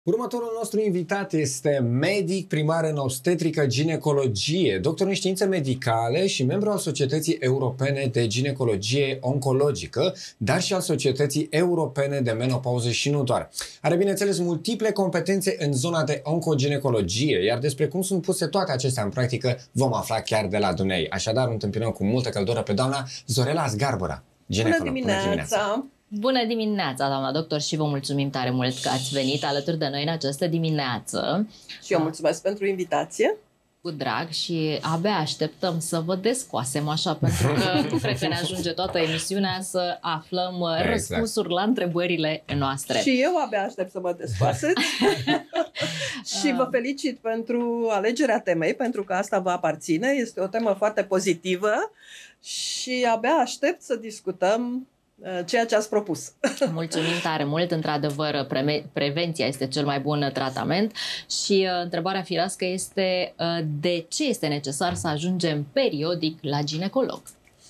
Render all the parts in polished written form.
Următorul nostru invitat este medic, primar în obstetrică ginecologie, doctor în științe medicale și membru al Societății Europene de Ginecologie Oncologică, dar și al Societății Europene de Menopauză și nu doar. Are, bineînțeles, multiple competențe în zona de oncoginecologie, iar despre cum sunt puse toate acestea în practică vom afla chiar de la dumnei. Așadar, întâmpinăm cu multă căldură pe doamna Zorela Zgarbăra, ginecolog. Bună dimineața! Bună dimineața, doamna doctor, și vă mulțumim tare mult că ați venit alături de noi în această dimineață. Și eu mulțumesc pentru invitație. Cu drag, și abia așteptăm să vă descoasem așa, pentru că nu cred că ne ajunge toată emisiunea să aflăm răspunsuri la întrebările noastre. Și eu abia aștept să mă descoaseți. Și vă felicit pentru alegerea temei, pentru că asta vă aparține. Este o temă foarte pozitivă și abia aștept să discutăm ceea ce ați propus. Mulțumim tare mult. Într-adevăr, prevenția este cel mai bun tratament și întrebarea firească este de ce este necesar să ajungem periodic la ginecolog?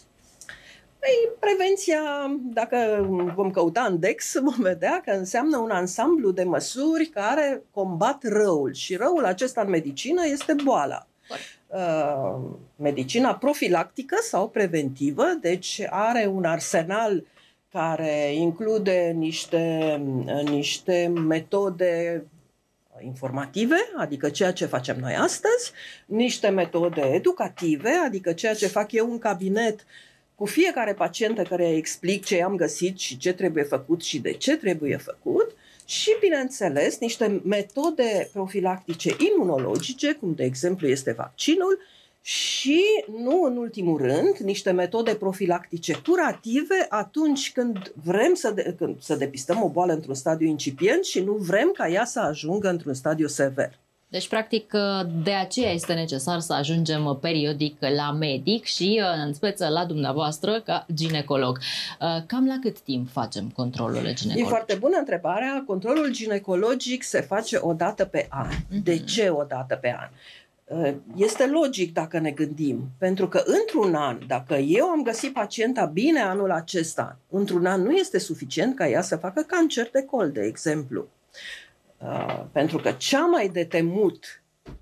Păi, prevenția, dacă vom căuta în DEX, vom vedea că înseamnă un ansamblu de măsuri care combat răul. Și răul acesta în medicină este boala. Medicina profilactică sau preventivă, deci are un arsenal care include niște metode informative, adică ceea ce facem noi astăzi, niște metode educative, adică ceea ce fac eu în cabinet cu fiecare pacientă care îi explic ce am găsit și ce trebuie făcut și de ce trebuie făcut, și, bineînțeles, niște metode profilactice imunologice, cum de exemplu este vaccinul, și, nu în ultimul rând, niște metode profilactice curative atunci când vrem să depistăm o boală într-un stadiu incipient și nu vrem ca ea să ajungă într-un stadiu sever. Deci, practic, de aceea este necesar să ajungem periodic la medic și, în speță, la dumneavoastră, ca ginecolog. Cam la cât timp facem controlul ginecologic? E foarte bună întrebarea. Controlul ginecologic se face o dată pe an. De ce o dată pe an? Este logic dacă ne gândim, pentru că într-un an, dacă eu am găsit pacienta bine anul acesta, într-un an nu este suficient ca ea să facă cancer de col, de exemplu. Pentru că cea mai de temut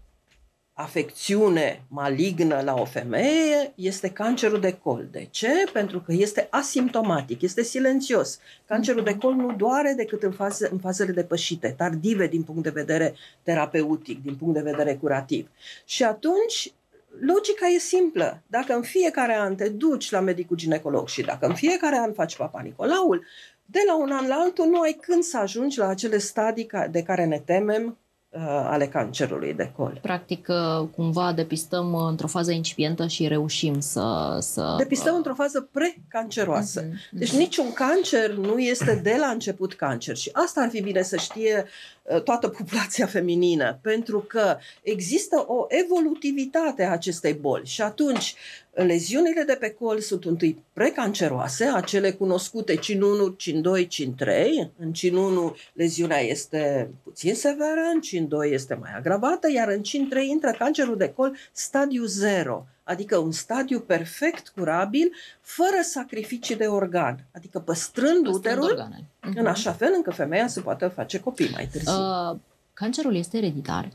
afecțiune malignă la o femeie este cancerul de col. De ce? Pentru că este asimptomatic, este silențios. Cancerul de col nu doare decât în fazele depășite, tardive din punct de vedere terapeutic, din punct de vedere curativ. Și atunci, logica e simplă. Dacă în fiecare an te duci la medicul ginecolog și dacă în fiecare an faci Papa Nicolaul, de la un an la altul nu ai când să ajungi la acele stadii de care ne temem, ale cancerului de col. Practic, cumva depistăm într-o fază incipientă și reușim să... Depistăm într-o fază precanceroasă. Deci niciun cancer nu este de la început cancer. Și asta ar fi bine să știe toată populația feminină, pentru că există o evolutivitate a acestei boli. Și atunci, leziunile de pe col sunt întâi precanceroase, acele cunoscute CIN1, CIN2, CIN3. În CIN1 leziunea este puțin severă, în CIN2 este mai agravată, iar în CIN3 intră cancerul de col stadiu 0, adică un stadiu perfect curabil, fără sacrificii de organ, adică păstrând uterul în așa fel încât femeia să poată face copii mai târziu. Cancerul este ereditar?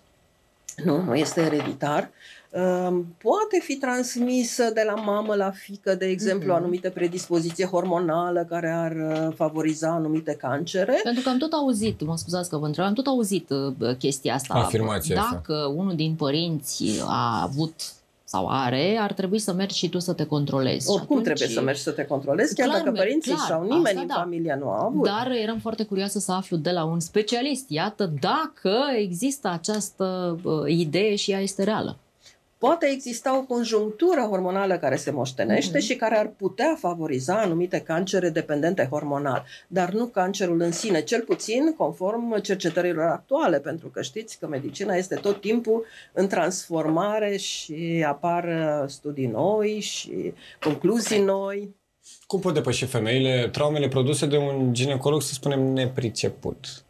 Nu este ereditar. Poate fi transmisă de la mamă la fiică, de exemplu, anumite predispoziție hormonală care ar favoriza anumite cancere. Pentru că am tot auzit, mă scuzați că vă întreb, am tot auzit chestia asta. Afirmația asta. Dacă unul din părinți a avut sau are, ar trebui să mergi și tu să te controlezi. Oricum trebuie să mergi să te controlezi, chiar dacă părinții sau nimeni în familie nu a avut. Dar eram foarte curioasă să aflu de la un specialist, iată, dacă există această idee și ea este reală. Poate exista o conjunctură hormonală care se moștenește și care ar putea favoriza anumite cancere dependente hormonal, dar nu cancerul în sine, cel puțin conform cercetărilor actuale, pentru că știți că medicina este tot timpul în transformare și apar studii noi și concluzii noi. Cum pot depăși femeile traumele produse de un ginecolog, să spunem, nepriceput?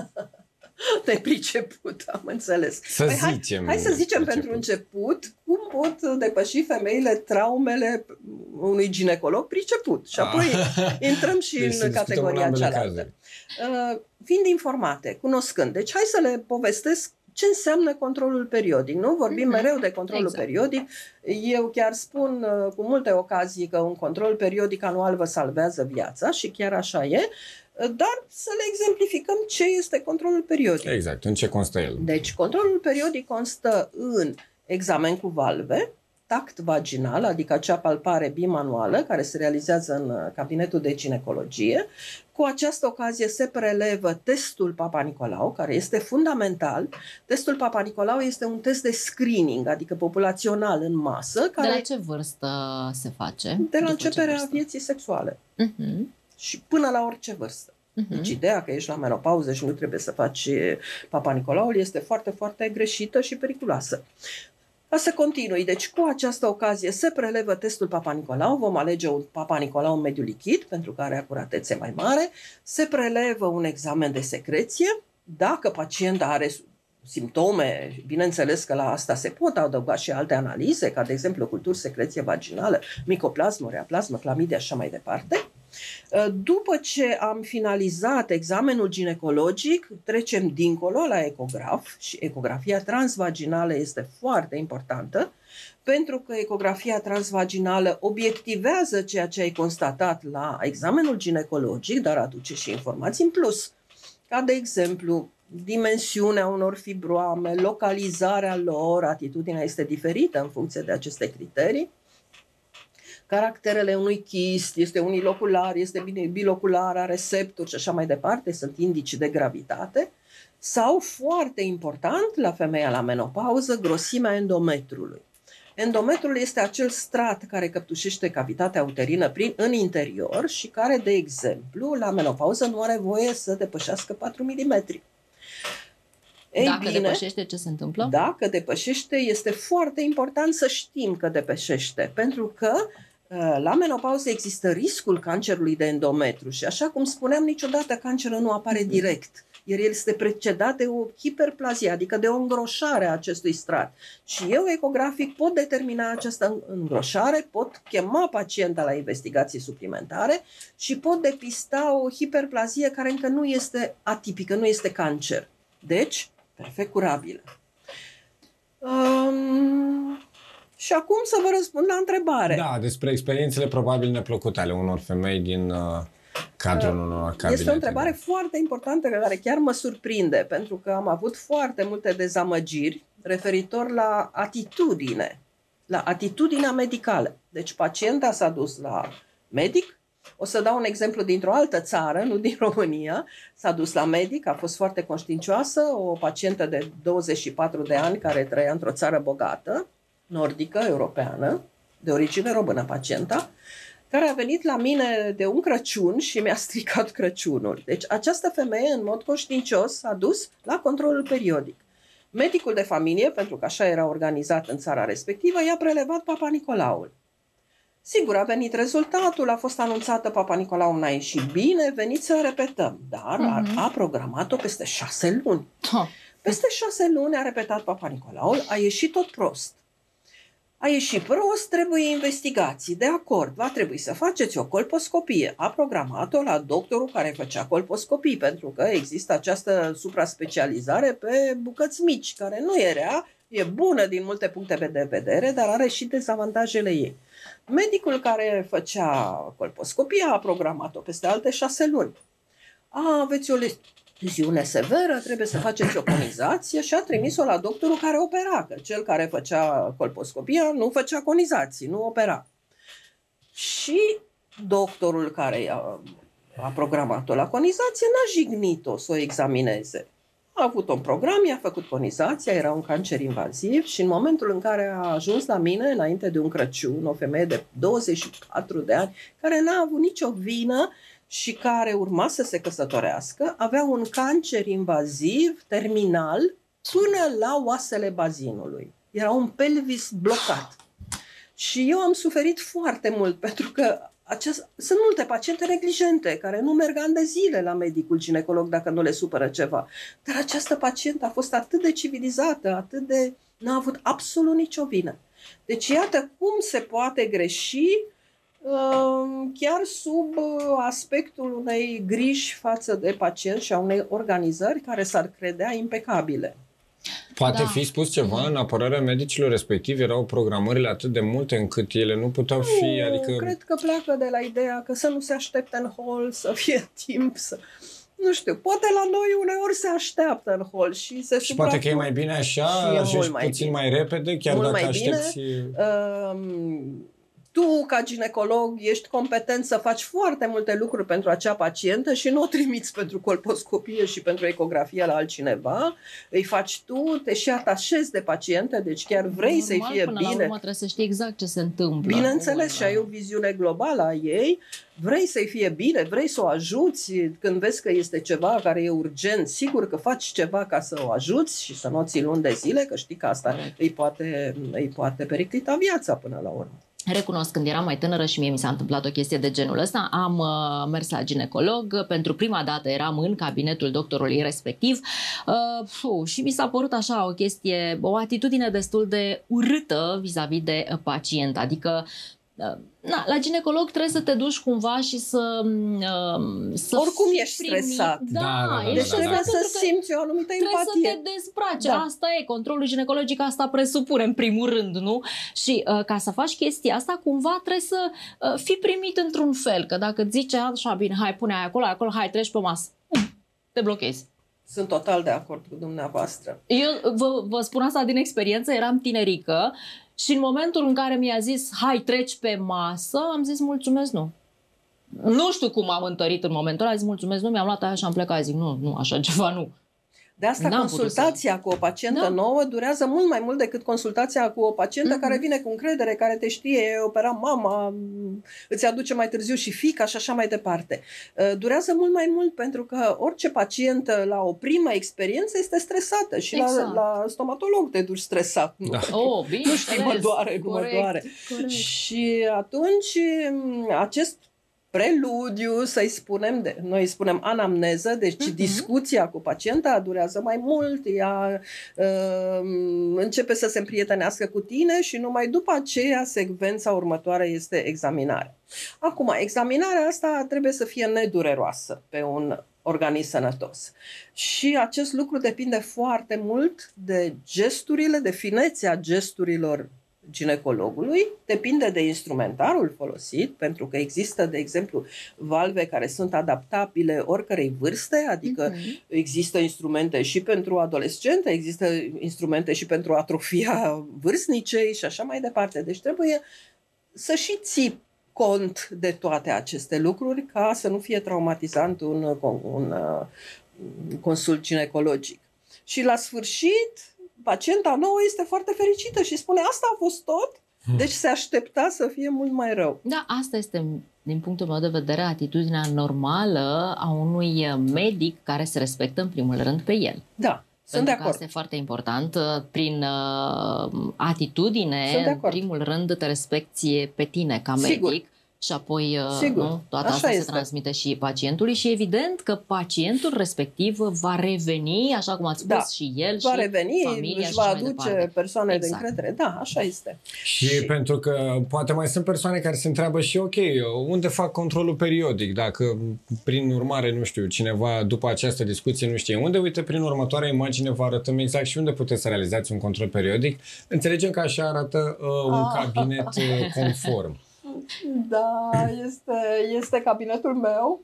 Nepriceput, am înțeles. Hai să zicem pentru început, cum pot depăși femeile traumele unui ginecolog priceput. Și apoi intrăm și deci în categoria cealaltă. Fiind informate, cunoscând. Deci hai să le povestesc ce înseamnă controlul periodic. Nu vorbim mereu de controlul periodic. Eu chiar spun cu multe ocazii că un control periodic anual vă salvează viața și chiar așa e, dar să le exemplificăm ce este controlul periodic. Exact, în ce constă el? Deci controlul periodic constă în examen cu valve, tact vaginal, adică acea palpare bimanuală care se realizează în cabinetul de ginecologie. Cu această ocazie se prelevă testul Papa-Nicolau, care este fundamental. Testul Papa-Nicolau este un test de screening, adică populațional în masă. Care de la ce vârstă se face? De la începerea vieții sexuale. Și până la orice vârstă. Deci ideea că ești la menopauză și nu trebuie să faci Papa-Nicolaul este foarte, foarte greșită și periculoasă. Ca să continui, deci cu această ocazie se prelevă testul Papa-Nicolau, vom alege un Papa-Nicolau în mediu lichid, pentru că are acuratețe mai mare, se prelevă un examen de secreție, dacă pacienta are simptome, bineînțeles că la asta se pot adăuga și alte analize, ca de exemplu culturi, secreție vaginală, micoplasmă, reaplasmă, clamidia și așa mai departe. După ce am finalizat examenul ginecologic, trecem dincolo la ecograf și ecografia transvaginală este foarte importantă pentru că ecografia transvaginală obiectivează ceea ce ai constatat la examenul ginecologic, dar aduce și informații în plus, ca de exemplu dimensiunea unor fibroame, localizarea lor, atitudinea este diferită în funcție de aceste criterii. Caracterele unui chist, este unilocular, este bilocular, are septuri și așa mai departe, sunt indici de gravitate. Sau, foarte important, la femeia la menopauză, grosimea endometrului. Endometrul este acel strat care căptușește cavitatea uterină în interior și care, de exemplu, la menopauză nu are voie să depășească 4 mm. Dacă depășește, ce se întâmplă? Dacă depășește, este foarte important să știm că depășește, pentru că la menopauză există riscul cancerului de endometru și, așa cum spuneam, niciodată cancerul nu apare direct. Iar el este precedat de o hiperplazie, adică de o îngroșare a acestui strat. Și eu, ecografic, pot determina această îngroșare, pot chema pacienta la investigații suplimentare și pot depista o hiperplazie care încă nu este atipică, nu este cancer. Deci, perfect curabilă. Și acum să vă răspund la întrebare. Da, despre experiențele probabil neplăcute ale unor femei din cadrul unor cabinete. Este o întrebare foarte importantă care chiar mă surprinde, pentru că am avut foarte multe dezamăgiri referitor la atitudinea medicală. Deci pacienta s-a dus la medic, o să dau un exemplu dintr-o altă țară, nu din România, s-a dus la medic, a fost foarte conștiincioasă, o pacientă de 24 de ani care trăia într-o țară bogată, nordică, europeană, de origine română pacienta, care a venit la mine de un Crăciun și mi-a stricat Crăciunul. Deci această femeie, în mod conștiincios, s-a dus la controlul periodic. Medicul de familie, pentru că așa era organizat în țara respectivă, i-a prelevat Papa-Nicolaul. Sigur, a venit rezultatul, a fost anunțată Papa-Nicolau, n-a ieșit bine, veniți să repetăm. Dar a programat-o peste 6 luni. Peste 6 luni a repetat Papa-Nicolaul, a ieșit tot prost. A ieșit prost, trebuie investigații. De acord, va trebui să faceți o colposcopie. A programat-o la doctorul care făcea colposcopii, pentru că există această supraspecializare pe bucăți mici, care nu e rea, e bună din multe puncte de vedere, dar are și dezavantajele ei. Medicul care făcea colposcopia a programat-o peste alte 6 luni. Aveți o leziune severă, trebuie să faceți o conizație și a trimis-o la doctorul care opera, că cel care făcea colposcopia nu făcea conizații, nu opera. Și doctorul care a programat-o la conizație n-a jignit-o să o examineze. A avut un program, i-a făcut conizația, era un cancer invaziv și în momentul în care a ajuns la mine, înainte de un Crăciun, o femeie de 24 de ani, care n-a avut nicio vină și care urma să se căsătorească, avea un cancer invaziv, terminal, până la oasele bazinului. Era un pelvis blocat. Și eu am suferit foarte mult, pentru că sunt multe paciente neglijente care nu merg ani de zile la medicul ginecolog dacă nu le supără ceva. Dar această pacientă a fost atât de civilizată, n-a avut absolut nicio vină. Deci iată cum se poate greși chiar sub aspectul unei griji față de pacient și a unei organizări care s-ar credea impecabile. Poate fi spus ceva în apărarea medicilor respectivi? Erau programările atât de multe încât ele nu puteau fi... Adică... Cred că pleacă de la ideea că să nu se aștepte în hol, să fie timp, să... Nu știu, poate la noi uneori se așteaptă în hol și se Și poate că e mai bine așa, ajungi puțin mai repede, chiar mult dacă mai aștepți... Tu, ca ginecolog, ești competent să faci foarte multe lucruri pentru acea pacientă și nu o trimiți pentru colposcopie și pentru ecografie la altcineva. Îi faci tu, te și atașezi de paciente, deci chiar vrei să-i fie până bine. La urmă trebuie să știi exact ce se întâmplă. Bineînțeles, și ai o viziune globală a ei, vrei să-i fie bine, vrei să o ajuți când vezi că este ceva care e urgent, sigur că faci ceva ca să o ajuți și să nu o ții luni de zile, că știi că asta îi poate periclita viața până la urmă. Recunosc, când eram mai tânără și mie mi s-a întâmplat o chestie de genul ăsta, am mers la ginecolog, pentru prima dată eram în cabinetul doctorului respectiv și mi s-a părut așa o atitudine destul de urâtă vis-a-vis de pacient, adică la ginecolog trebuie să te duci cumva și să oricum ești stresat. Deci trebuie să simți o anumită empatie. Trebuie să te dezbraci. Asta e, controlul ginecologic asta presupune în primul rând, nu? Și ca să faci chestia asta, cumva trebuie să fii primit într-un fel, că dacă zice așa, bine, hai, pune aia acolo, hai, treci pe masă, te blochezi. Sunt total de acord cu dumneavoastră. Eu vă spun asta din experiență, eram tinerică și în momentul în care mi-a zis, hai, treci pe masă, am zis, mulțumesc, nu. Nu știu cum am întărit în momentul ăla, am zis, mulțumesc, nu, mi-am luat aia și am plecat, zic, nu, așa ceva, nu. De asta consultația cu o pacientă nouă durează mult mai mult decât consultația cu o pacientă care vine cu încredere, care te știe, opera mama, îți aduce mai târziu și fiica și așa mai departe. Durează mult mai mult pentru că orice pacientă la o primă experiență este stresată și la stomatolog te duci stresat. Da. Bine, nu știi, mă doare, nu mă doare. Corect. Și atunci acest preludiu, să-i spunem, noi îi spunem anamneză, deci discuția cu pacienta durează mai mult, ea începe să se împrietenească cu tine și numai după aceea secvența următoare este examinarea. Acum, examinarea asta trebuie să fie nedureroasă pe un organism sănătos. Și acest lucru depinde foarte mult de gesturile, de finețea gesturilor ginecologului, depinde de instrumentarul folosit, pentru că există, de exemplu, valve care sunt adaptabile oricărei vârste, adică există instrumente și pentru adolescente, există instrumente și pentru atrofia vârstnicei și așa mai departe. Deci trebuie să și ții cont de toate aceste lucruri ca să nu fie traumatizant un consult ginecologic. Și la sfârșit, pacienta nouă este foarte fericită și spune, asta a fost tot, deci se aștepta să fie mult mai rău. Da, asta este, din punctul meu de vedere, atitudinea normală a unui medic care se respectă în primul rând pe el. Da, sunt de acord. Asta e foarte important. Prin atitudine, în primul rând, te respecti pe tine ca medic. Sigur. Și apoi toată asta se transmite și pacientului și evident că pacientul respectiv va reveni, așa cum ați spus și el, va și reveni, familia își va aduce persoane de încredere. Da, așa este. Și pentru că poate mai sunt persoane care se întreabă și ok, unde fac controlul periodic? Dacă prin urmare, nu știu, cineva după această discuție nu știe unde, uite, prin următoarea imagine vă arătăm exact și unde puteți să realizați un control periodic. Înțelegem că așa arată un cabinet conform. Da, este cabinetul meu.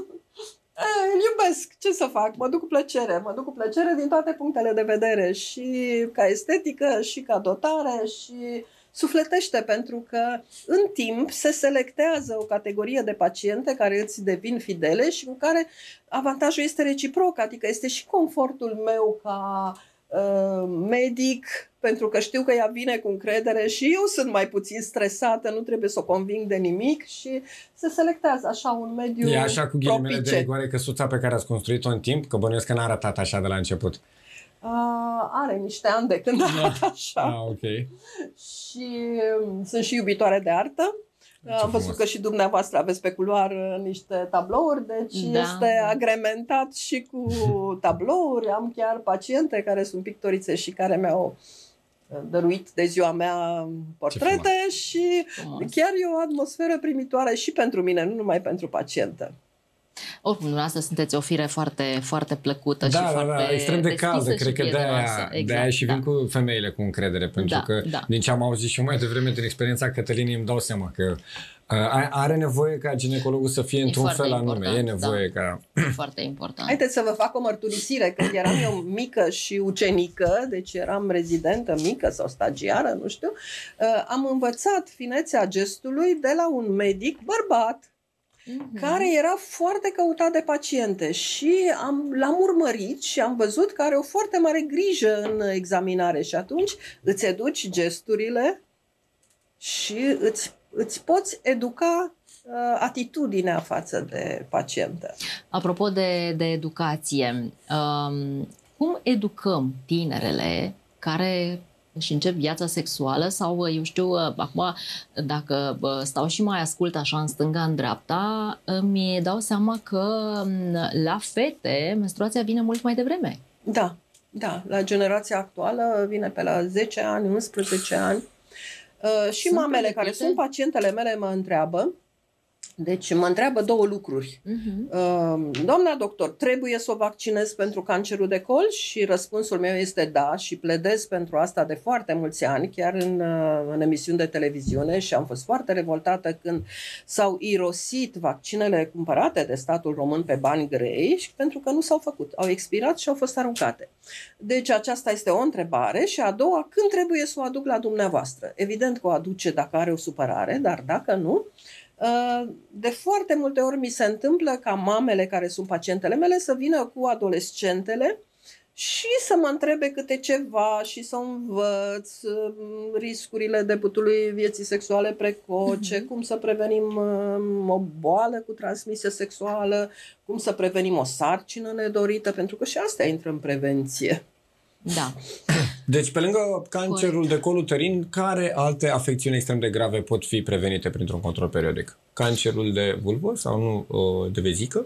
Îl iubesc, ce să fac? Mă duc cu plăcere din toate punctele de vedere, și ca estetică, și ca dotare, și sufletește, pentru că în timp se selectează o categorie de paciente care îți devin fidele și în care avantajul este reciproc, adică este și confortul meu ca medic, pentru că știu că ea vine cu încredere și eu sunt mai puțin stresată, nu trebuie să o conving de nimic și se selectează așa un mediu propice. E așa cu ghilimele propice. De rigoare căsuța pe care ați construit-o în timp? Că bănuiesc că n-a arătat așa de la început. Are niște ani de când arată așa. Okay. Și sunt și iubitoare de artă. Am văzut că și dumneavoastră aveți pe culoar niște tablouri, deci este agrementat și cu tablouri. Am chiar paciente care sunt pictorițe și care mi-au dăruit de ziua mea portrete și chiar e o atmosferă primitoare și pentru mine, nu numai pentru pacientă. Oricum, dumneavoastră sunteți o fire foarte, foarte plăcută și foarte extrem de caldă. Cred că de-aia și vin cu femeile cu încredere, pentru că din ce am auzit și eu mai devreme din experiența Cătălinii îmi dau seama că are nevoie ca ginecologul să fie într-un fel anume. E nevoie ca... Foarte important. Haideți să vă fac o mărturisire. Când eram eu mică și ucenică, deci eram rezidentă mică sau stagiară, nu știu, am învățat finețea gestului de la un medic bărbat care era foarte căutat de paciente și l-am urmărit și am văzut că are o foarte mare grijă în examinare și atunci îți educi gesturile și îți poți educa atitudinea față de pacientă. Apropo de educație, cum educăm tinerele care își încep viața sexuală sau, eu știu, acum, dacă stau și mai ascult așa în stânga, în dreapta, îmi dau seama că la fete menstruația vine mult mai devreme. Da, la generația actuală vine pe la 10 ani, 11 ani. Și mamele care sunt pacientele mele mă întreabă, deci mă întreabă două lucruri. Doamna doctor, trebuie să o vaccinez pentru cancerul de col? Și răspunsul meu este da și pledez pentru asta de foarte mulți ani, chiar în emisiuni de televiziune și am fost foarte revoltată când s-au irosit vaccinele cumpărate de statul român pe bani grei pentru că nu s-au făcut. Au expirat și au fost aruncate. Deci aceasta este o întrebare și a doua, când trebuie să o aduc la dumneavoastră? Evident că o aduce dacă are o supărare, dar dacă nu, de foarte multe ori mi se întâmplă ca mamele care sunt pacientele mele să vină cu adolescentele și să mă întrebe câte ceva și să învăț riscurile debutului vieții sexuale precoce, cum să prevenim o boală cu transmisie sexuală, cum să prevenim o sarcină nedorită, pentru că și asta intră în prevenție. Da. Deci, pe lângă cancerul de col uterin, care alte afecțiuni extrem de grave pot fi prevenite printr-un control periodic? Cancerul de vulvă sau nu, de vezică?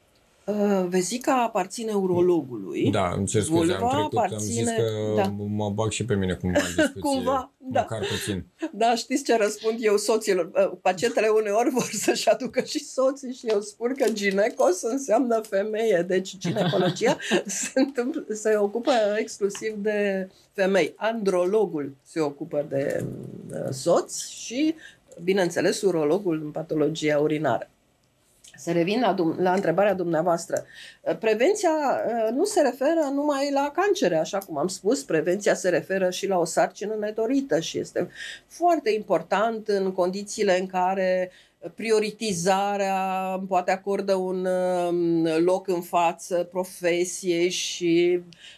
Vezica aparține urologului. Da, îmi cer scuze, am zis că mă bag și pe mine cumva în discuție. Cumva, măcar puțin. Da, știți ce răspund eu soților? Pacientele uneori vor să-și aducă și soții și eu spun că ginecos înseamnă femeie, deci ginecologia se ocupă exclusiv de femei. Andrologul se ocupă de soți și, bineînțeles, urologul în patologia urinară. Să revin la întrebarea dumneavoastră. Prevenția nu se referă numai la cancere, așa cum am spus, prevenția se referă și la o sarcină nedorită și este foarte important în condițiile în care prioritizarea poate acordă un loc în față profesiei și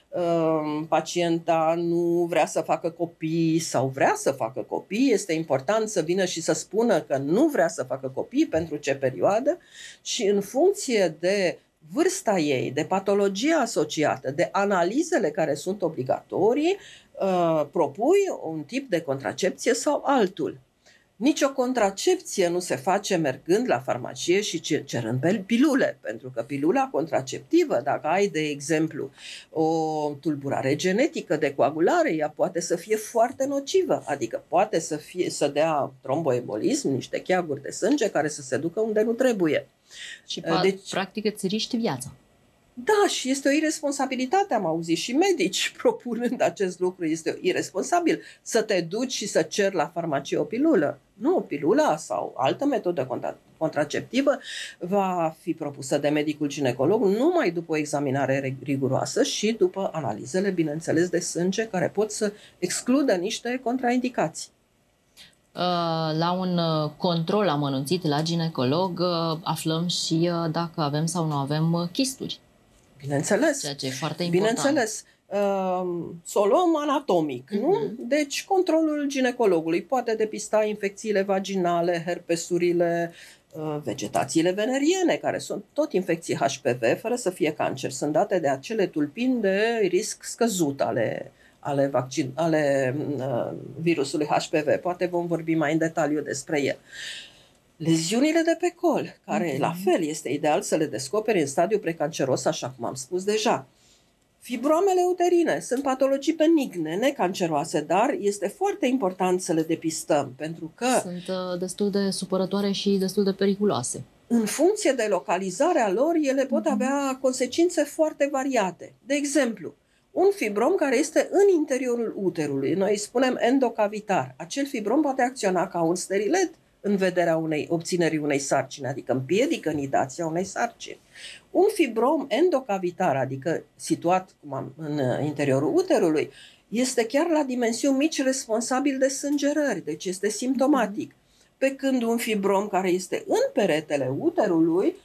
pacienta nu vrea să facă copii sau vrea să facă copii, este important să vină și să spună că nu vrea să facă copii, pentru ce perioadă și în funcție de vârsta ei, de patologia asociată, de analizele care sunt obligatorii, propui un tip de contracepție sau altul. Nici o contracepție nu se face mergând la farmacie și cerând pilule, pentru că pilula contraceptivă, dacă ai, de exemplu, o tulburare genetică de coagulare, ea poate să fie foarte nocivă, adică poate să dea tromboembolism, niște cheaguri de sânge care să se ducă unde nu trebuie. Și practic îți riști viața. Da, și este o irresponsabilitate, am auzit și medici propunând acest lucru, este irresponsabil să te duci și să ceri la farmacie o pilulă. Nu, pilula sau altă metodă contraceptivă va fi propusă de medicul ginecolog numai după o examinare riguroasă și după analizele, bineînțeles, de sânge care pot să excludă niște contraindicații. La un control amănunțit la ginecolog aflăm și dacă avem sau nu avem chisturi. Bineînțeles. Ceea ce e foarte important. Bineînțeles. Să o luăm anatomic, nu? Deci controlul ginecologului poate depista infecțiile vaginale, herpesurile, vegetațiile veneriene, care sunt tot infecții HPV, fără să fie cancer. Sunt date de acele tulpini de risc scăzut ale virusului HPV. Poate vom vorbi mai în detaliu despre el. Leziunile de pe col, care la fel este ideal să le descoperi în stadiu precanceros, așa cum am spus deja. Fibroamele uterine sunt patologii benigne, necanceroase, dar este foarte important să le depistăm, pentru că Sunt destul de supărătoare și destul de periculoase. în funcție de localizarea lor, ele pot avea consecințe foarte variate. De exemplu, un fibrom care este în interiorul uterului, noi îi spunem endocavitar, acel fibrom poate acționa ca un sterilet în vederea obținerii unei sarcini, adică împiedică nidația unei sarcini. Un fibrom endocavitar, adică situat în interiorul uterului, este chiar la dimensiuni mici responsabil de sângerări, deci este simptomatic. Pe când un fibrom care este în peretele uterului,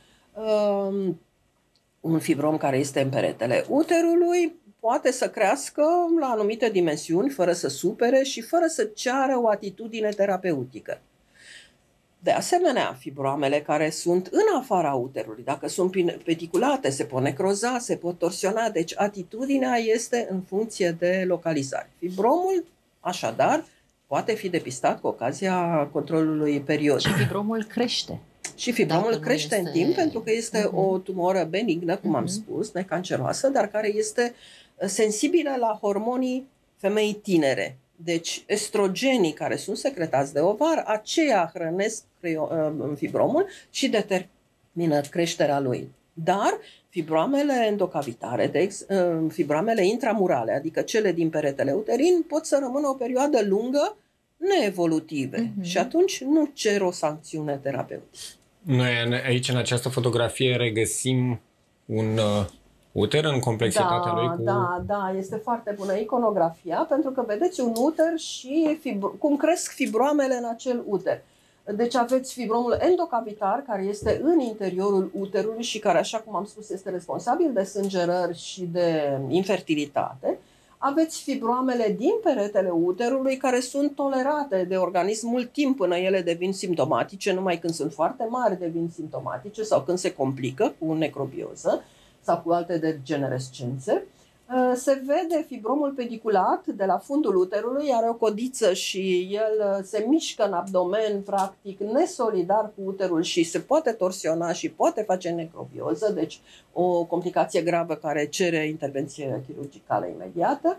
poate să crească la anumite dimensiuni, fără să supere și fără să ceară o atitudine terapeutică. De asemenea, fibroamele care sunt în afara uterului, dacă sunt pediculate, se pot necroza, se pot torsiona, deci atitudinea este în funcție de localizare. Fibromul, așadar, poate fi depistat cu ocazia controlului periodic. Și fibromul crește. Și fibromul crește în timp pentru că este o tumoră benignă, cum am spus, necanceroasă, dar care este sensibilă la hormonii femeii tinere. Deci estrogenii care sunt secretați de ovar, aceia hrănesc fibromul și determină creșterea lui. Dar fibroamele endocavitare, fibroamele intramurale, adică cele din peretele uterin, pot să rămână o perioadă lungă neevolutive și atunci nu cer o sancțiune terapeutică. Noi aici, în această fotografie, regăsim un uter în complexitatea lui cu... Da, este foarte bună iconografia, pentru că vedeți un uter și cum cresc fibroamele în acel uter. Deci aveți fibromul endocavitar, care este în interiorul uterului și care, așa cum am spus, este responsabil de sângerări și de infertilitate. Aveți fibroamele din peretele uterului, care sunt tolerate de organism mult timp până ele devin simptomatice, numai când sunt foarte mari devin simptomatice sau când se complică cu necrobioză sau cu alte degenerescențe. Se vede fibromul pediculat de la fundul uterului, are o codiță și el se mișcă în abdomen, practic, nesolidar cu uterul și se poate torsiona și poate face necrobioză, deci o complicație gravă care cere intervenție chirurgicală imediată.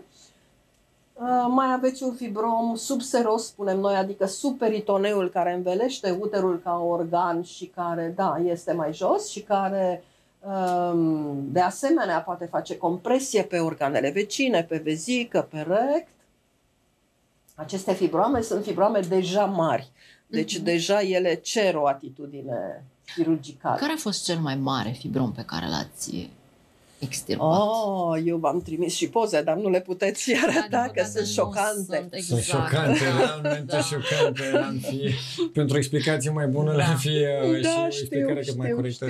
Mai aveți un fibrom subseros, spunem noi, adică subperitoneul, care învelește uterul ca organ și care, este mai jos și care de asemenea poate face compresie pe organele vecine, pe vezică, pe rect. Aceste fibroame sunt fibroame deja mari, deci deja ele cer o atitudine chirurgicală. Care a fost cel mai mare fibrom pe care l-ați extirpat? Eu v-am trimis și poze, dar nu le puteți arăta, că sunt șocante. Sunt șocante, realmente șocante. Pentru o explicație mai bună le-am fi și o explicare cât mai corectă.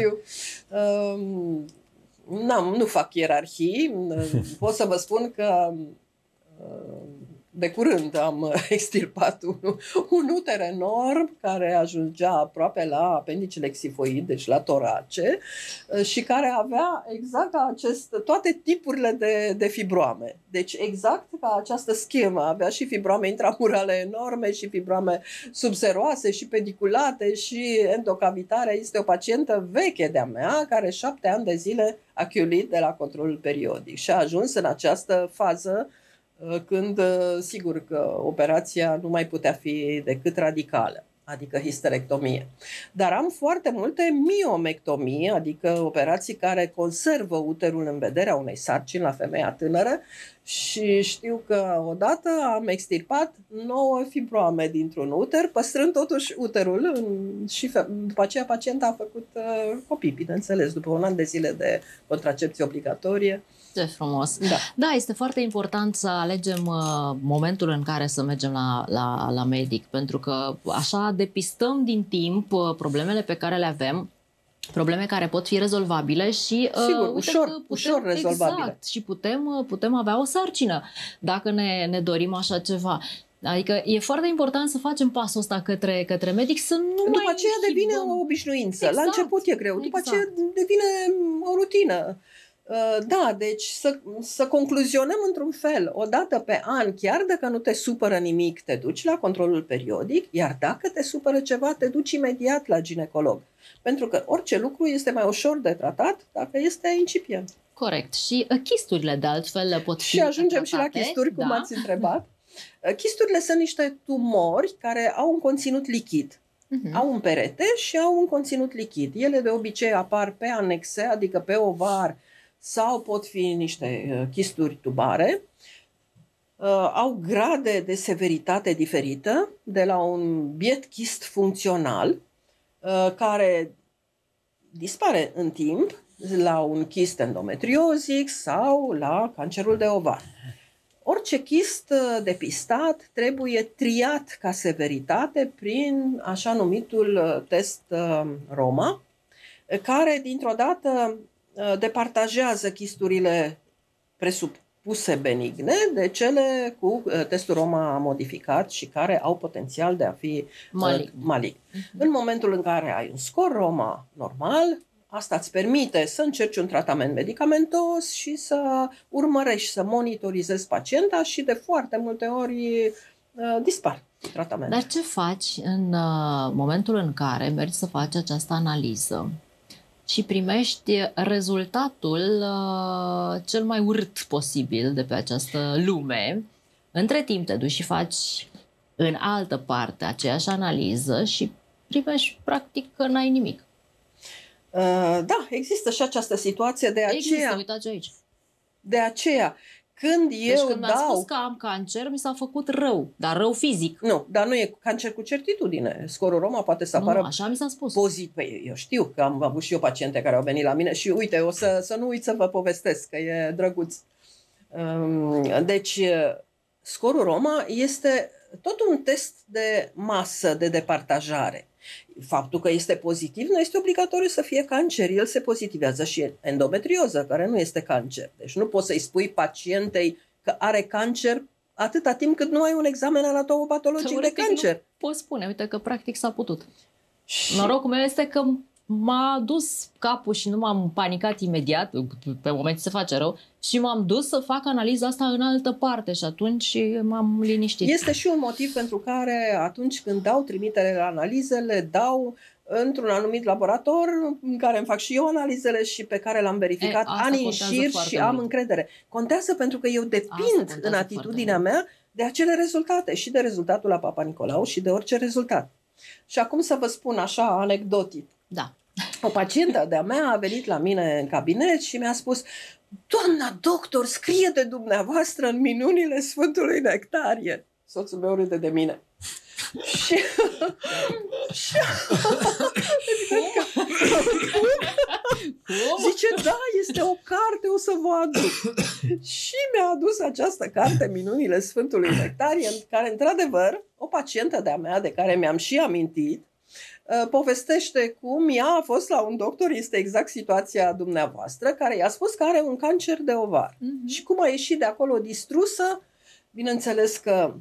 Nu fac ierarhii. Pot să vă spun că de curând am extirpat un uter enorm care ajungea aproape la apendicele xifoid, deci la torace, și care avea exact toate tipurile de fibroame. Deci exact ca această schemă. Avea și fibroame intramurale enorme și fibroame subseroase și pediculate și endocavitare. Este o pacientă veche de-a mea care 7 ani de zile a chiulit de la controlul periodic și a ajuns în această fază când sigur că operația nu mai putea fi decât radicală, adică histerectomie. Dar am foarte multe miomectomii, adică operații care conservă uterul în vederea unei sarcini la femeia tânără și știu că odată am extirpat 9 fibroame dintr-un uter, păstrând totuși uterul și după aceea pacienta a făcut copii, bineînțeles, după 1 an de zile de contracepție obligatorie. Ce frumos! Da, este foarte important să alegem momentul în care să mergem la medic, pentru că așa depistăm din timp problemele pe care le avem, probleme care pot fi rezolvabile și sigur, ușor rezolvabile. Exact, și putem avea o sarcină dacă ne dorim așa ceva. Adică e foarte important să facem pasul ăsta către medic, să nu după aceea devine o obișnuință. Exact, la început e greu, după aceea devine o rutină. Deci să concluzionăm într-un fel. O dată pe an, chiar dacă nu te supără nimic, te duci la controlul periodic, iar dacă te supără ceva, te duci imediat la ginecolog. Pentru că orice lucru este mai ușor de tratat dacă este incipient. Corect. Și chisturile, de altfel, pot fi Și ajungem și la tratate, chisturi, cum da? ați întrebat. Chisturile sunt niște tumori care au un conținut lichid. Au un perete și au un conținut lichid. Ele de obicei apar pe anexe, adică pe ovar, sau pot fi niște chisturi tubare. Au grade de severitate diferită, de la un biet chist funcțional, care dispare în timp, la un chist endometriozic sau la cancerul de ovar. Orice chist depistat trebuie triat ca severitate prin așa numitul test Roma, care dintr-o dată departajează chisturile presupuse benigne de cele cu testul Roma modificat și care au potențial de a fi malign. În momentul în care ai un scor Roma normal, asta îți permite să încerci un tratament medicamentos și să urmărești, să monitorizezi pacienta și de foarte multe ori dispar tratamentul. Dar ce faci în momentul în care mergi să faci această analiză și primești rezultatul cel mai urât posibil de pe această lume? Între timp te duci și faci în altă parte aceeași analiză și primești practic că n-ai nimic. Da, există și această situație, de aceea... Există, uitați aici. De aceea, când eu când mi-a spus că am cancer, mi s-a făcut rău, dar rău fizic. Nu, dar nu e cancer cu certitudine. Scorul Roma poate să apară... Nu, așa mi s-a spus. Păi, eu știu că am avut și eu paciente care au venit la mine și uite, o să nu uit să vă povestesc, că e drăguț. Deci, scorul Roma este tot un test de masă, de departajare. Faptul că este pozitiv nu este obligatoriu să fie cancer. El se pozitivează și endometrioză, care nu este cancer. Deci nu poți să-i spui pacientei că are cancer atâta timp cât nu ai un examen anatomopatologic de cancer. Nu poți spune, uite că practic s-a putut. Norocul meu este că m-a dus capul și nu m-am panicat imediat, pe moment ce se face rău, și m-am dus să fac analiza asta în altă parte și atunci m-am liniștit. Este și un motiv pentru care atunci când dau trimitere la analize, le dau într-un anumit laborator în care îmi fac și eu analizele și pe care l-am verificat ani în șir și am încredere. Contează pentru că eu depind în atitudinea mea de acele rezultate și de rezultatul la Papa Nicolau și de orice rezultat. Și acum să vă spun așa anecdotic. Da. O pacientă de-a mea a venit la mine în cabinet și mi-a spus: doamna doctor, scrie de dumneavoastră în minunile Sfântului Nectarie. Soțul meu râde de mine. Și zice, da, este o carte, o să vă aduc. Și mi-a adus această carte, Minunile Sfântului Nectarie, în care, într-adevăr, o pacientă de-a mea, de care mi-am și amintit, povestește cum ea a fost la un doctor, este exact situația dumneavoastră, care i-a spus că are un cancer de ovar. Și cum a ieșit de acolo distrusă. Bineînțeles că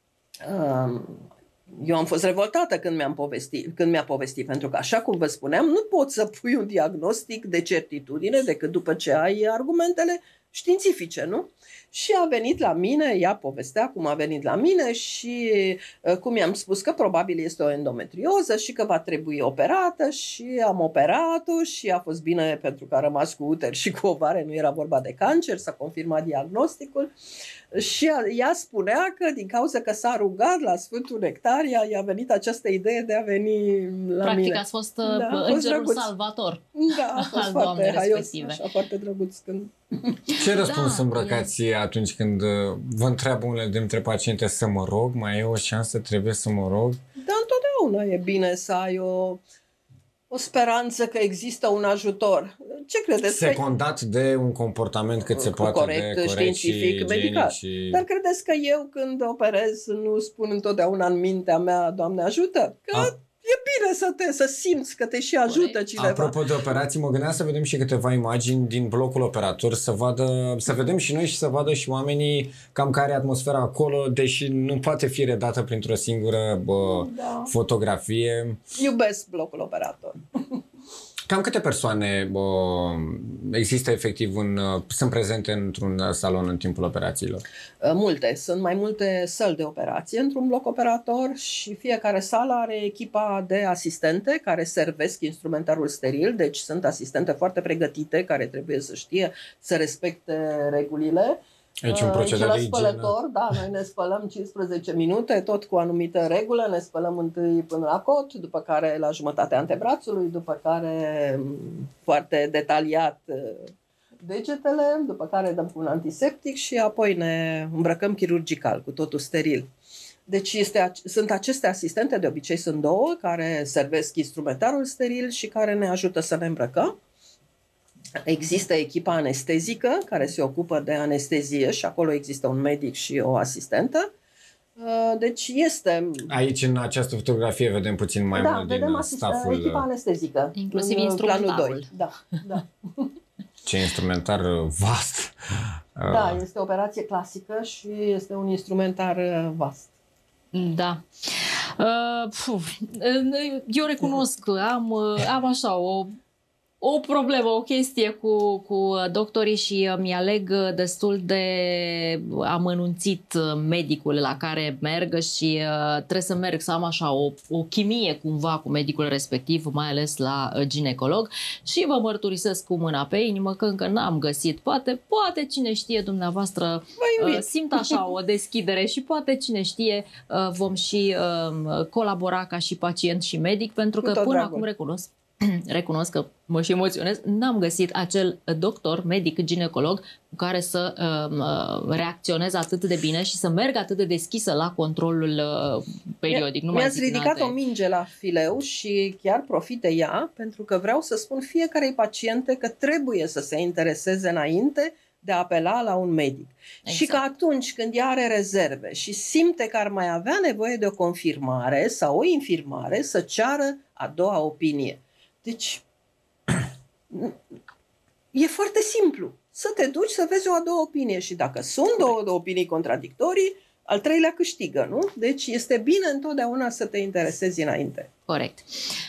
eu am fost revoltată când mi-a povestit, pentru că, așa cum vă spuneam, nu poți să pui un diagnostic de certitudine decât după ce ai argumentele științifice, nu? Și a venit la mine, ea povestea cum a venit la mine și cum i-am spus că probabil este o endometrioză și că va trebui operată și am operat-o și a fost bine pentru că a rămas cu uter și cu ovare, nu era vorba de cancer, s-a confirmat diagnosticul. Și ea spunea că din cauza că s-a rugat la Sfântul Nectaria, i-a venit această idee de a veni la Practic mine. Ați fost îngerul salvator. Da, a fost foarte haios, așa, foarte drăguț. Ce răspuns îmbrăcați atunci când vă întreabă unele dintre paciente să mă rog, mai e o șansă, trebuie să mă rog? Da, întotdeauna e bine să ai o speranță că există un ajutor. Ce credeți? Secundat de un comportament cât se poate de corect, științific, medical. Dar credeți că eu când operez nu spun întotdeauna în mintea mea, Doamne ajută? Că e bine să simți că te și ajută cineva. Apropo de operații, mă gândeam să vedem și câteva imagini din blocul operator, să vedem și noi și să vadă și oamenii cam care e atmosfera acolo, deși nu poate fi redată printr-o singură fotografie. Iubesc blocul operator. Cam câte persoane există efectiv sunt prezente într-un salon în timpul operațiilor? Multe. Sunt mai multe săli de operație într-un bloc operator și fiecare sală are echipa de asistente care servesc instrumentarul steril, deci sunt asistente foarte pregătite care trebuie să știe să respecte regulile. Aici un procedeu de igienă. Da, noi ne spălăm 15 minute, tot cu o anumită regulă, ne spălăm întâi până la cot, după care la jumătatea antebrațului, după care foarte detaliat degetele, după care dăm cu un antiseptic și apoi ne îmbrăcăm chirurgical, cu totul steril. Deci sunt aceste asistente, de obicei sunt două, care servesc instrumentarul steril și care ne ajută să ne îmbrăcăm. Există echipa anestezică care se ocupă de anestezie și acolo există un medic și o asistentă. Deci este... Aici în această fotografie vedem puțin mai mult din stafful. Echipa anestezică. Inclusiv instrumentarul. Da. Ce instrumentar vast! Da, este o operație clasică și este un instrumentar vast. Da. Eu recunosc că am așa o problemă, o chestie cu doctorii și mi-aleg destul de amănunțit medicul la care merg și trebuie să merg să am așa o chimie cumva cu medicul respectiv, mai ales la ginecolog, și vă mărturisesc cu mâna pe inimă că încă n-am găsit. Poate cine știe dumneavoastră simt așa o deschidere și poate cine știe vom și colabora ca și pacient și medic, pentru că până acum recunosc că mă și emoționez, n-am găsit acel doctor, medic, ginecolog cu care să reacționez atât de bine și să merg atât de deschisă la controlul periodic. Mi-ați ridicat o minge la fileu și chiar profit de ea, pentru că vreau să spun fiecarei paciente că trebuie să se intereseze înainte de a apela la un medic. Exact. Și că atunci când ea are rezerve și simte că ar mai avea nevoie de o confirmare sau o infirmare, să ceară a doua opinie. Deci, e foarte simplu. Să te duci să vezi o a doua opinie și dacă sunt două opinii contradictorii, al treilea câștigă, nu? Deci este bine întotdeauna să te interesezi înainte. Corect.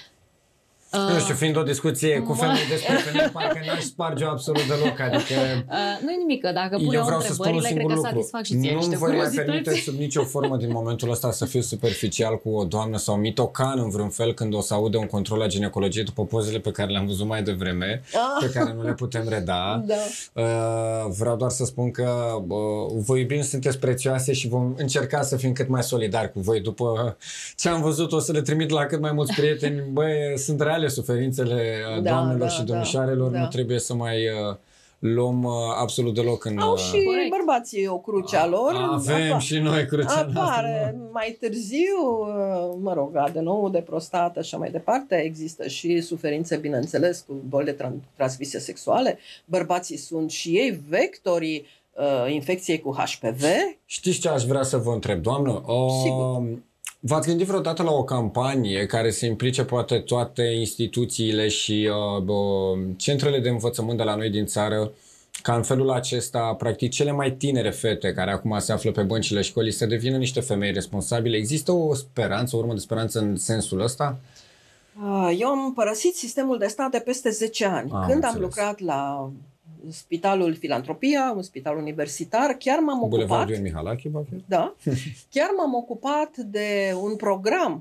Nu știu, fiind o discuție cu femei despre femei, parcă n-aș sparge-o absolut deloc, adică... Nu-i nimic, că dacă pune întrebările, cred că satisfac și ție niște Nu-mi voi mai permite sub nicio formă din momentul ăsta să fiu superficial cu o doamnă sau mitocan în vreun fel când o să aude un control la ginecologie după pozele pe care le-am văzut mai devreme, pe care nu le putem reda. Da. Vreau doar să spun că voi iubim, sunteți prețioase și vom încerca să fim cât mai solidari cu voi. După ce am văzut, o să le trimit la cât mai mulți prieteni. Băi, sunt reale suferințele doamnelor și domnișoarelor, nu trebuie să mai luăm absolut deloc în... Au și bărbații o cruce a lor. Avem și noi crucea apare mai târziu, mă rog, adenou de prostată și așa mai departe. Există și suferințe, bineînțeles, cu boli de transmisie sexuale. Bărbații sunt și ei vectorii infecției cu HPV. Știți ce aș vrea să vă întreb, doamnă? Sigur. V-ați gândit vreodată la o campanie care să implice poate toate instituțiile și centrele de învățământ de la noi din țară, ca în felul acesta, practic, cele mai tinere fete care acum se află pe băncile școlii să devină niște femei responsabile? Există o speranță, o urmă de speranță în sensul ăsta? Eu am părăsit sistemul de stat de peste 10 ani. Când am lucrat la Spitalul Filantropia, un spital universitar, chiar m-am ocupat... Da, chiar m-am ocupat de un program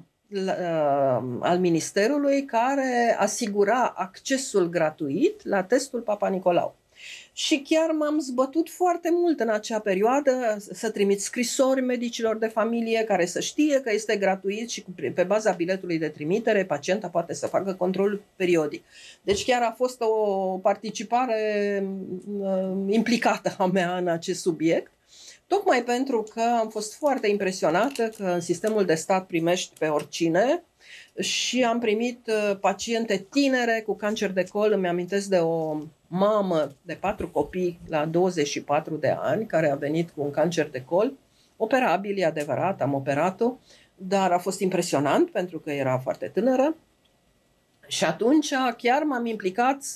al Ministerului care asigura accesul gratuit la testul Papa Nicolau. Și chiar m-am zbătut foarte mult în acea perioadă să trimit scrisori medicilor de familie care să știe că este gratuit și pe baza biletului de trimitere pacienta poate să facă control periodic. Deci chiar a fost o participare implicată a mea în acest subiect, tocmai pentru că am fost foarte impresionată că în sistemul de stat primești pe oricine și am primit paciente tinere cu cancer de col. Îmi amintesc de o mamă de 4 copii la 24 de ani care a venit cu un cancer de col, operabil, e adevărat, am operat-o, dar a fost impresionant pentru că era foarte tânără și atunci chiar m-am implicat să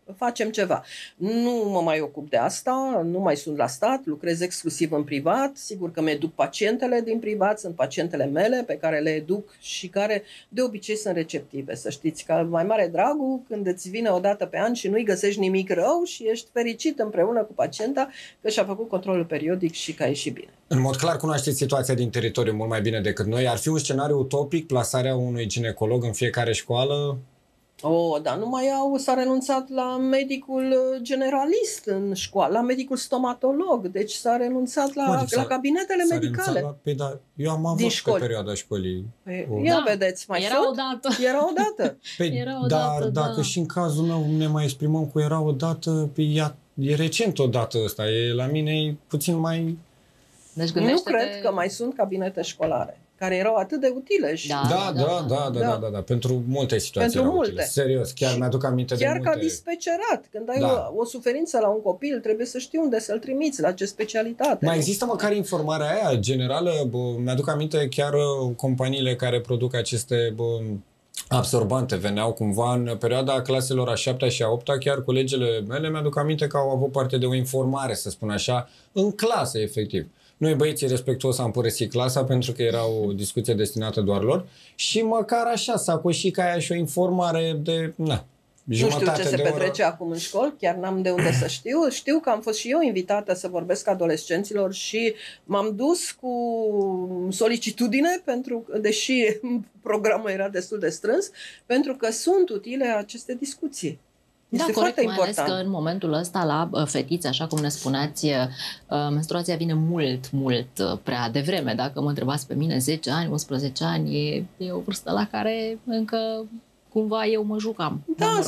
facem ceva. Nu mă mai ocup de asta, nu mai sunt la stat, lucrez exclusiv în privat, sigur că mi-educ pacientele din privat, sunt pacientele mele pe care le educ și care de obicei sunt receptive. Să știți că mai mare dragul când îți vine o dată pe an și nu-i găsești nimic rău și ești fericit împreună cu pacienta că și-a făcut controlul periodic și că a ieșit bine. În mod clar cunoașteți situația din teritoriu mult mai bine decât noi. Ar fi un scenariu utopic plasarea unui ginecolog în fiecare școală? Dar nu mai s-a renunțat la medicul generalist în școală, la medicul stomatolog, deci s-a renunțat la cabinetele medicale. Eu am avut pe perioada școlii. Vedeți, mai era odată. Era odată. Dar dacă și în cazul meu ne mai exprimăm cu era odată, e recent odată ăsta, la mine e puțin mai... Deci nu cred că mai sunt cabinete școlare care erau atât de utile. Și... Da. Pentru multe situații erau utile. Serios, chiar mi-aduc aminte de multe. Chiar ca dispecerat. Când ai o suferință la un copil, trebuie să știi unde să-l trimiți, la ce specialitate. Mai există măcar informarea aia generală? Mi-aduc aminte chiar companiile care produc aceste absorbante veneau cumva în perioada claselor a 7-a și a 8-a, chiar colegele mele mi-aduc aminte că au avut parte de o informare, să spun așa, în clasă, efectiv. Noi, băieții, respectuos, am părăsit clasa pentru că era o discuție destinată doar lor și măcar așa, sacoșica aia și o informare de, nu știu ce se petrece acum în școli, chiar n-am de unde să știu. Știu că am fost și eu invitată să vorbesc adolescenților și m-am dus cu solicitudine, deși programul era destul de strâns, pentru că sunt utile aceste discuții. Este corect, foarte mai important. ales că în momentul ăsta la fetițe, așa cum ne spuneați, menstruația vine mult prea devreme. Dacă mă întrebați pe mine, 10 ani, 11 ani, e o vârstă la care încă cumva eu mă jucam.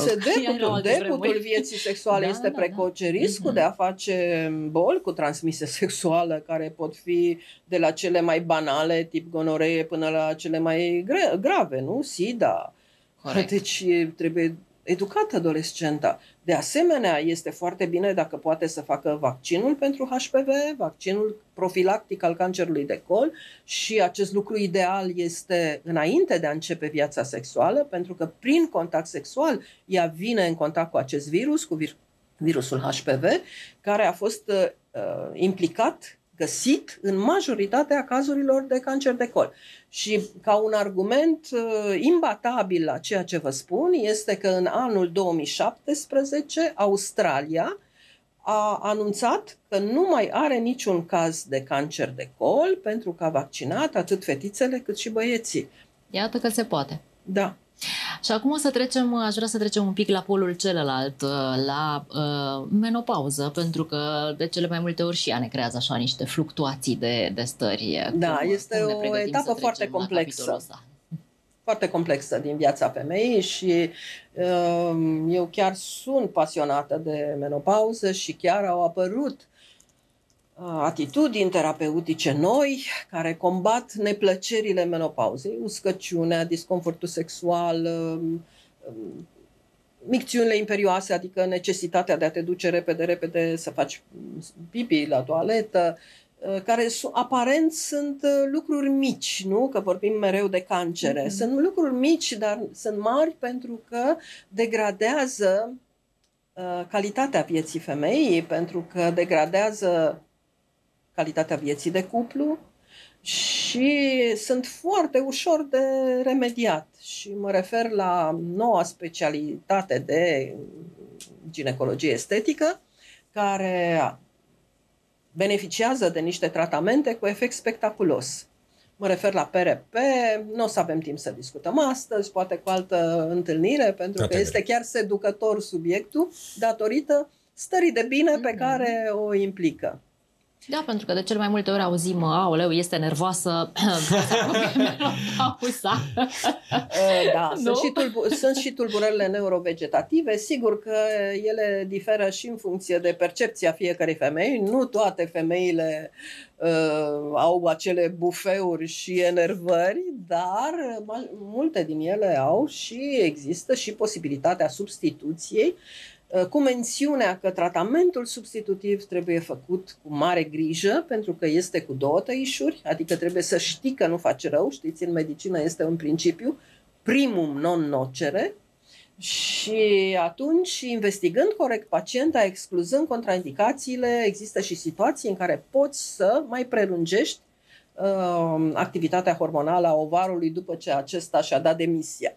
Debutul vieții sexuale este precoce. Riscul de a face boli cu transmisie sexuală, care pot fi de la cele mai banale, tip gonoree, până la cele mai grave, nu? SIDA. Corect. Deci trebuie educată adolescenta. De asemenea, este foarte bine dacă poate să facă vaccinul pentru HPV, vaccinul profilactic al cancerului de col și acest lucru ideal este înainte de a începe viața sexuală, pentru că prin contact sexual ea vine în contact cu acest virus, cu virusul HPV, care a fost găsit în majoritatea cazurilor de cancer de col. Și ca un argument imbatabil la ceea ce vă spun este că în anul 2017 Australia a anunțat că nu mai are niciun caz de cancer de col pentru că a vaccinat atât fetițele cât și băieții. Iată că se poate. Da. Și acum aș vrea să trecem un pic la polul celălalt, la menopauză, pentru că de cele mai multe ori și ea ne creează așa niște fluctuații de stări. Da, este o etapă foarte complexă. Foarte complexă din viața femeii și eu chiar sunt pasionată de menopauză și chiar au apărut atitudini terapeutice noi care combat neplăcerile menopauzei, uscăciunea, disconfortul sexual, micțiunile imperioase, adică necesitatea de a te duce repede să faci pipi la toaletă, care aparent sunt lucruri mici, nu? Că vorbim mereu de cancere. Sunt lucruri mici, dar sunt mari pentru că degradează calitatea vieții femeii, pentru că degradează calitatea vieții de cuplu și sunt foarte ușor de remediat. Și mă refer la noua specialitate de ginecologie estetică, care beneficiază de niște tratamente cu efect spectaculos. Mă refer la PRP, nu o să avem timp să discutăm astăzi, poate cu altă întâlnire, pentru că este chiar seducător subiectul, datorită stării de bine pe care o implică. Da, pentru că de cele mai multe ori auzim, aoleu, este nervoasă, pauza. Da, sunt și tulburările neurovegetative. Sigur că ele diferă și în funcție de percepția fiecarei femei. Nu toate femeile au acele bufeuri și enervări, dar multe din ele au și există și posibilitatea substituției, cu mențiunea că tratamentul substitutiv trebuie făcut cu mare grijă, pentru că este cu 2 tăișuri, adică trebuie să știi că nu face rău, știți, în medicină este un principiu, primum non nocere, Și atunci, investigând corect pacienta, excluzând contraindicațiile, există și situații în care poți să mai prelungești activitatea hormonală a ovarului după ce acesta și-a dat demisia.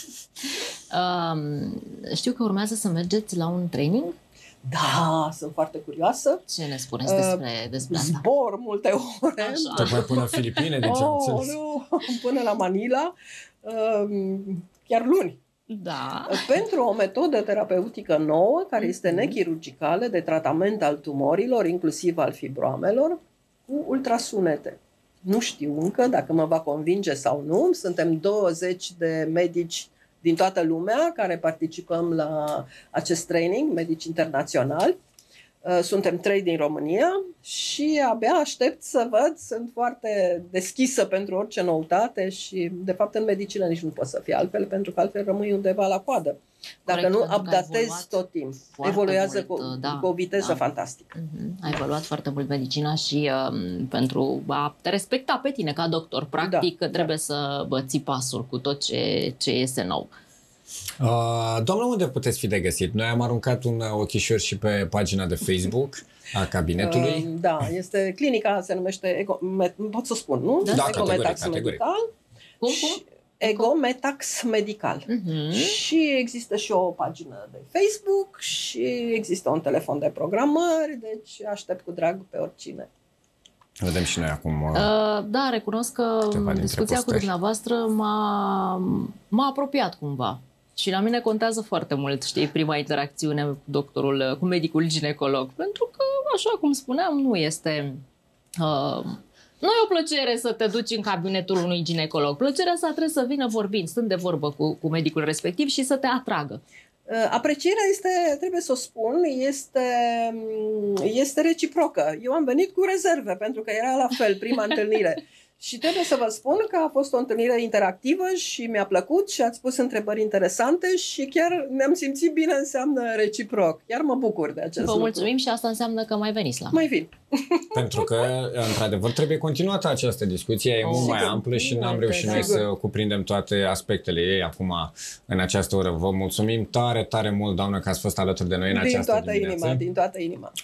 Știu că urmează să mergeți la un training. Da, sunt foarte curioasă. Ce ne spuneți despre asta? Zbor multe ore. Tocmai până în Filipine, de ce am înțeles. Până la Manila, chiar luni. Da. Pentru o metodă terapeutică nouă, care este nechirurgicală, de tratament al tumorilor, inclusiv al fibroamelor, cu ultrasunete. Nu știu încă dacă mă va convinge sau nu. Suntem 20 de medici din toată lumea care participăm la acest training, medici internaționali. Suntem 3 din România și abia aștept să văd, sunt foarte deschisă pentru orice noutate și de fapt în medicină nici nu pot să fie altfel, pentru că altfel rămâi undeva la coadă. Dacă nu updatezi tot timpul, evoluează cu o viteză fantastică. Ai evoluat foarte mult medicina și pentru a te respecta pe tine ca doctor, practic trebuie să ții pasul cu tot ce este nou. Doamnă, unde puteți fi de găsit? Noi am aruncat un ochișor și pe pagina de Facebook a cabinetului. Da, este clinica, se numește pot să spun, nu? Da, Egometax Medical. Cum? Egometax Medical. Și există și o pagină de Facebook și există un telefon de programări, deci aștept cu drag pe oricine. Vedem și noi acum. Da, recunosc că discuția cu dumneavoastră m-a apropiat cumva. Și la mine contează foarte mult, știi, prima interacțiune cu doctorul, cu medicul ginecolog. Pentru că, așa cum spuneam, nu e o plăcere să te duci în cabinetul unui ginecolog. Plăcerea asta trebuie să vină vorbind, stând de vorbă cu medicul respectiv și să te atragă. Aprecierea trebuie să o spun, este reciprocă. Eu am venit cu rezerve, pentru că era la fel prima întâlnire. Și trebuie să vă spun că a fost o întâlnire interactivă și mi-a plăcut și ați pus întrebări interesante și chiar ne-am simțit bine, înseamnă reciproc. Chiar mă bucur de acest lucru. Vă mulțumim și asta înseamnă că mai veniți la noi. Mai vin. Pentru că, într-adevăr, trebuie continuată această discuție, e mult mai amplă și n-am reușit noi să cuprindem toate aspectele ei acum, în această oră. Vă mulțumim tare, tare mult, doamnă, că ați fost alături de noi în această dimineață. Din toată inima.